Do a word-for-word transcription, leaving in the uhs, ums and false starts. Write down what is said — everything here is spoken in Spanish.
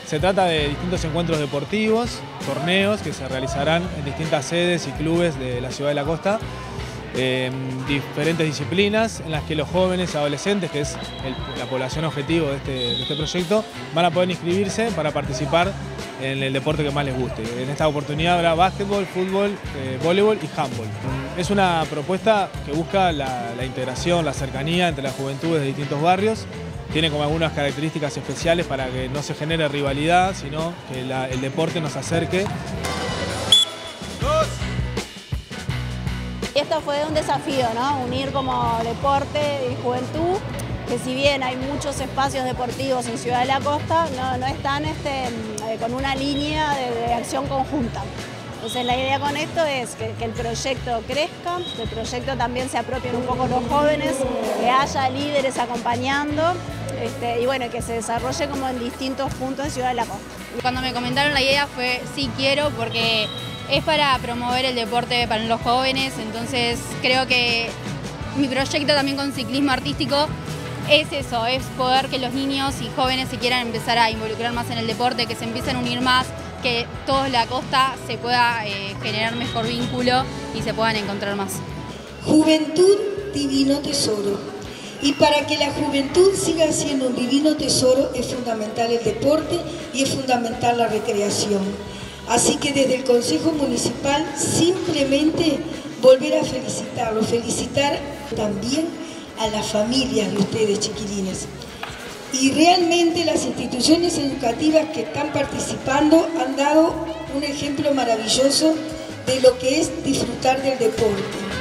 Se trata de distintos encuentros deportivos, torneos que se realizarán en distintas sedes y clubes de la ciudad de la costa, en diferentes disciplinas en las que los jóvenes y adolescentes, que es el, la población objetivo de este, de este proyecto, van a poder inscribirse para participar en el deporte que más les guste. En esta oportunidad habrá básquetbol, fútbol, eh, voleibol y handball. Es una propuesta que busca la, la integración, la cercanía entre las juventudes de distintos barrios. Tiene como algunas características especiales para que no se genere rivalidad, sino que la, el deporte nos acerque. Esto fue un desafío, ¿no? Unir como deporte y juventud, que si bien hay muchos espacios deportivos en Ciudad de la Costa, no, no están este, con una línea de, de acción conjunta. Entonces la idea con esto es que, que el proyecto crezca, que el proyecto también se apropien un poco los jóvenes, que haya líderes acompañando este, y bueno, que se desarrolle como en distintos puntos de Ciudad de la Costa. Cuando me comentaron la idea fue sí quiero, porque es para promover el deporte para los jóvenes, entonces creo que mi proyecto también con ciclismo artístico es eso, es poder que los niños y jóvenes se quieran empezar a involucrar más en el deporte, que se empiecen a unir más, que toda la costa se pueda eh, generar mejor vínculo y se puedan encontrar más. Juventud, divino tesoro. Y para que la juventud siga siendo un divino tesoro es fundamental el deporte y es fundamental la recreación. Así que desde el Consejo Municipal simplemente volver a felicitarlo, felicitar también a las familias de ustedes, chiquilines. Y realmente las instituciones educativas que están participando han dado un ejemplo maravilloso de lo que es disfrutar del deporte.